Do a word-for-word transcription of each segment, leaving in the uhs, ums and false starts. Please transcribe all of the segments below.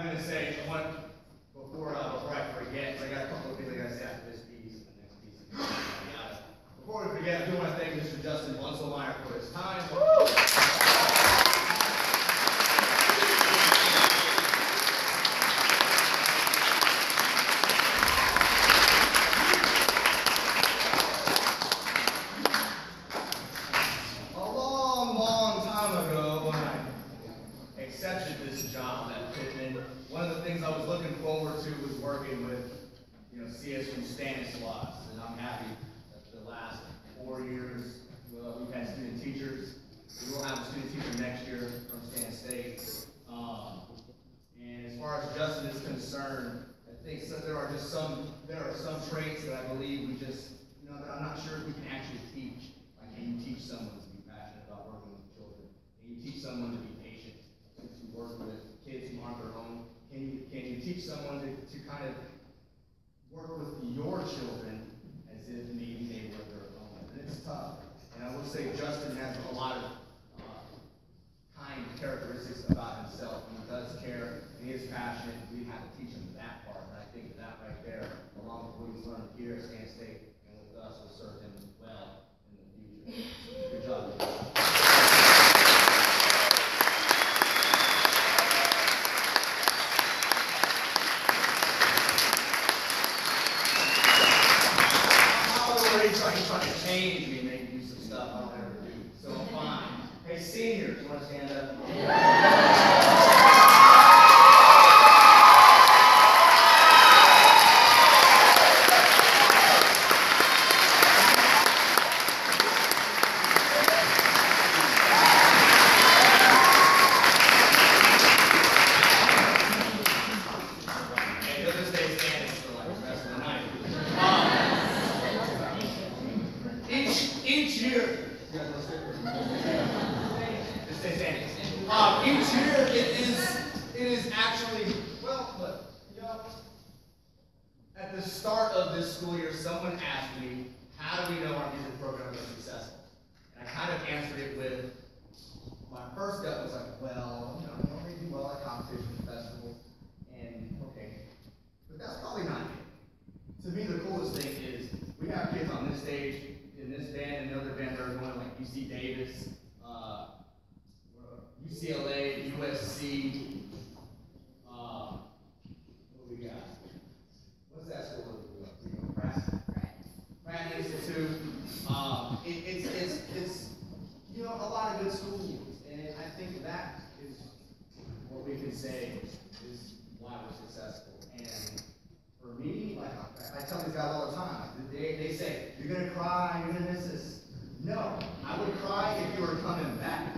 I'm going to say, I want, before, uh, before I forget, so I got a couple of things I got to say after this piece and the next piece. Yeah. Before we forget, I do want to thank Mister Justin Bunselmeyer for his time. Woo! C S U Stanislaus, and I'm happy that the last four years well, we've had student teachers. We will have a student teacher next year from Stan State. Um, and as far as Justin is concerned, I think so there are just some there are some traits that I believe we just you know that I'm not sure if we can actually teach. Like, can you teach someone to be passionate about working with children? Can you teach someone to be patient, to, to work with kids who aren't their own? Can you can you teach someone to, to kind of work with your children as if maybe they were their own? And it's tough. And I will say Justin has a lot of uh, kind characteristics about himself. He does care, and he is passionate. We have to teach him that part. And I think that right there, along with what he's learned here at Stan State and with us, will serve him well in the future. Good job, Justin. He's trying to change me and make me do some stuff I don't ever do. So I'm fine. Hey, seniors, you want to stand up? Hey, you'll just stay standing for like the rest of the night. Each year, um, each year it is it is actually well, look, you know, at the start of this school year, someone asked me, "How do we know our music program is successful?" And I kind of answered it with my first gut was like, "Well, you know, we only do well at competition festivals, and okay, but that's probably not it." To me, the coolest thing is we have kids on this stage. In this band and another band that are going like U C Davis, uh, U C L A, U S C. Uh, what do we got? What's that school? Pratt. Pratt Institute. Um, it, it's it's it's you know a lot of good schools, and I think that is what we can say is why we're successful. And for me, like I tell these guys all the time, they, they say, "You're going to cry, you're going to miss this." No, I would cry if you were coming back.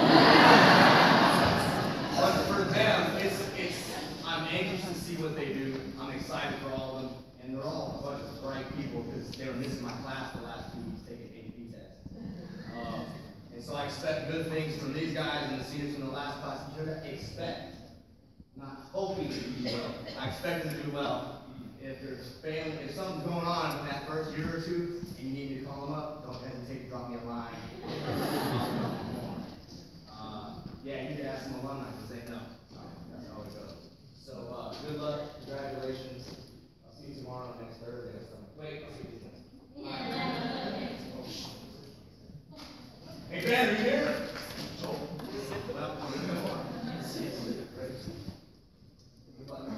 But for them, it's, it's, I'm anxious to see what they do. I'm excited for all of them. And they're all a bunch of bright people because they were missing my class the last two weeks taking A P tests. Um, and so I expect good things from these guys and the seniors from the last class. You should expect, not hoping to do well. I expect them to do well. If there's family, if something's going on in that first year or two, and you need me to call them up, don't hesitate to drop me a line. uh, yeah, you can ask some alumni because they know. That's how it goes. So uh, good luck, congratulations. I'll see you tomorrow, next Thursday. Wait, I'll see you then. Hey, Ben, are you here? Oh, well, I'm going to go on. Good luck.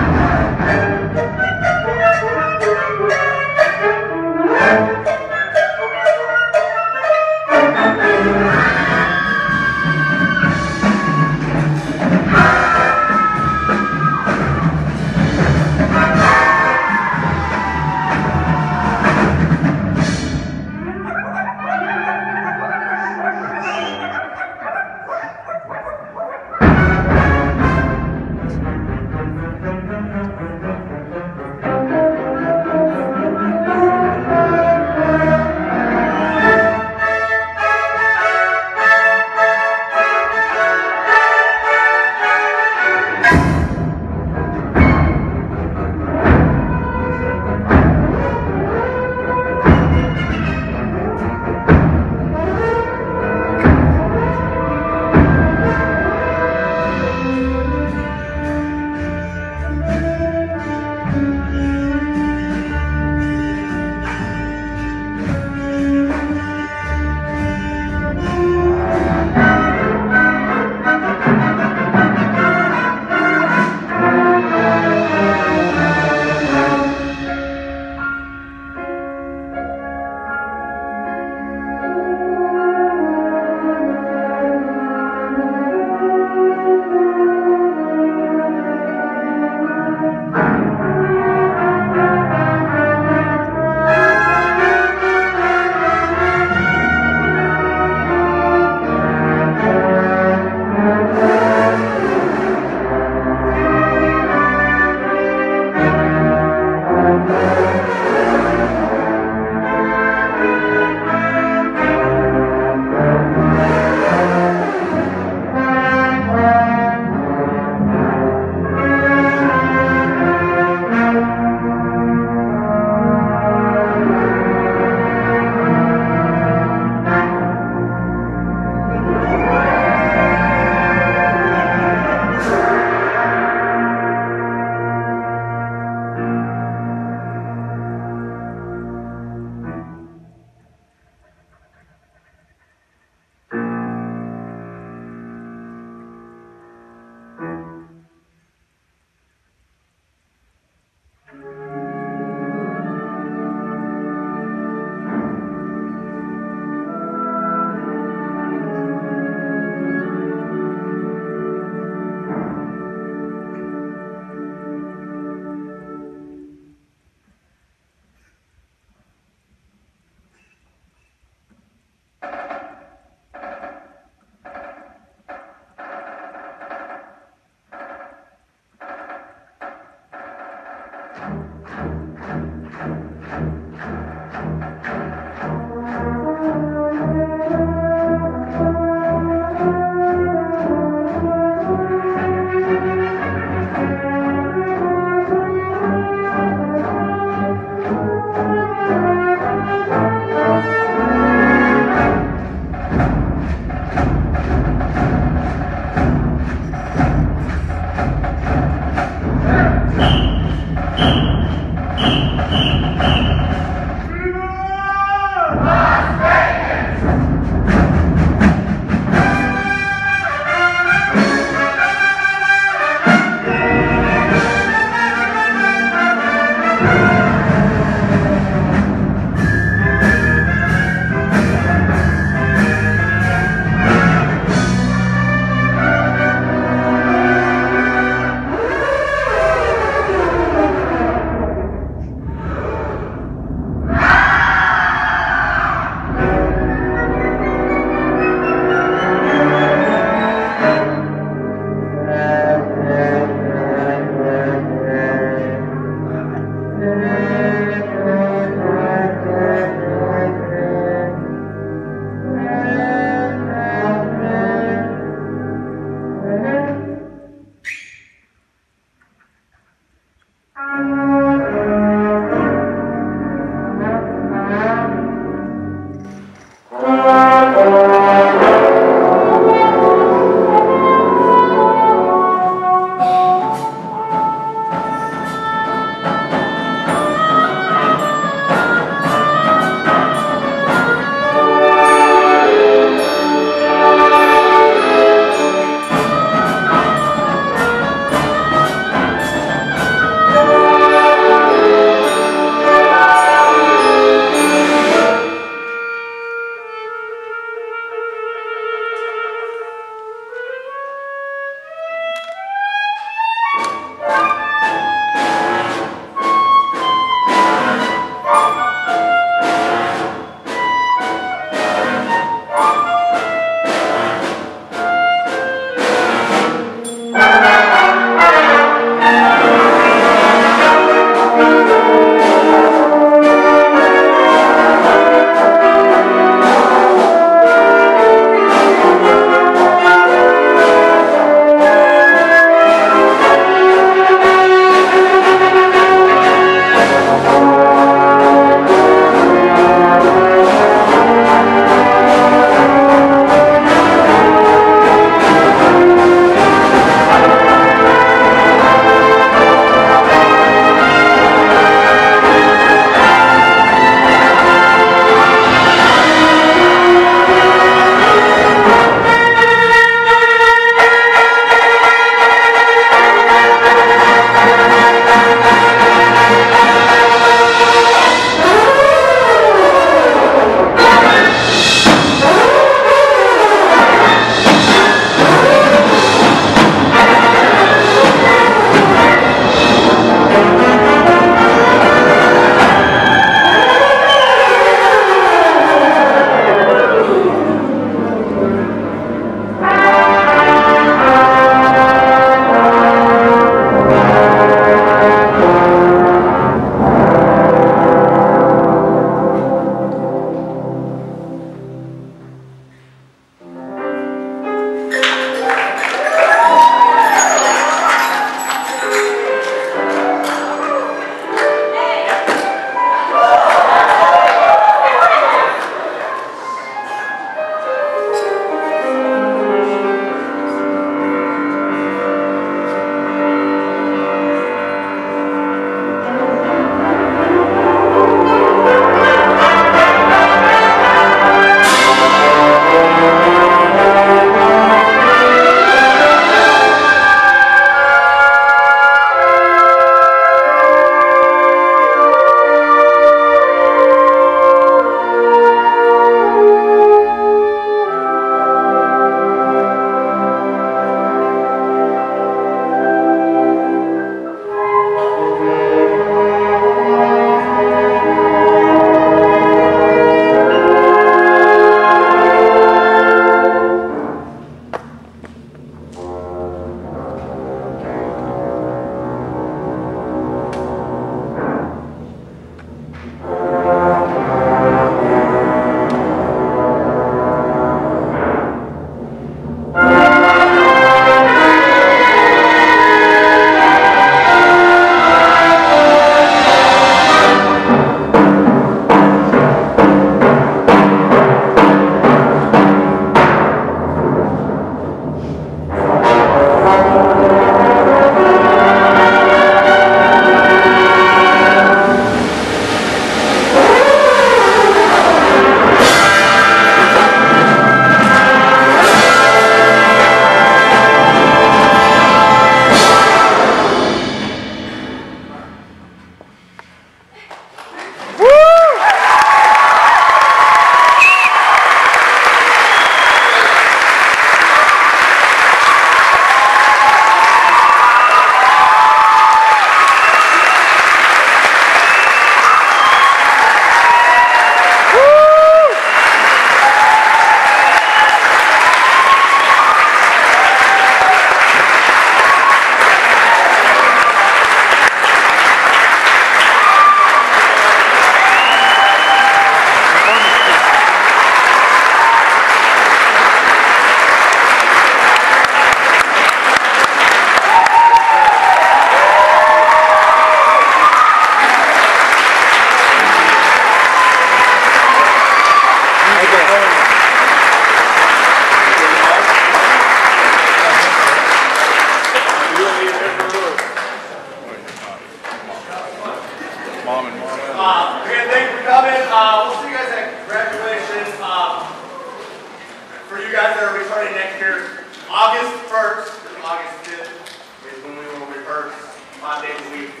returning next year. August first to August fifth is when we will rehearse five days a week.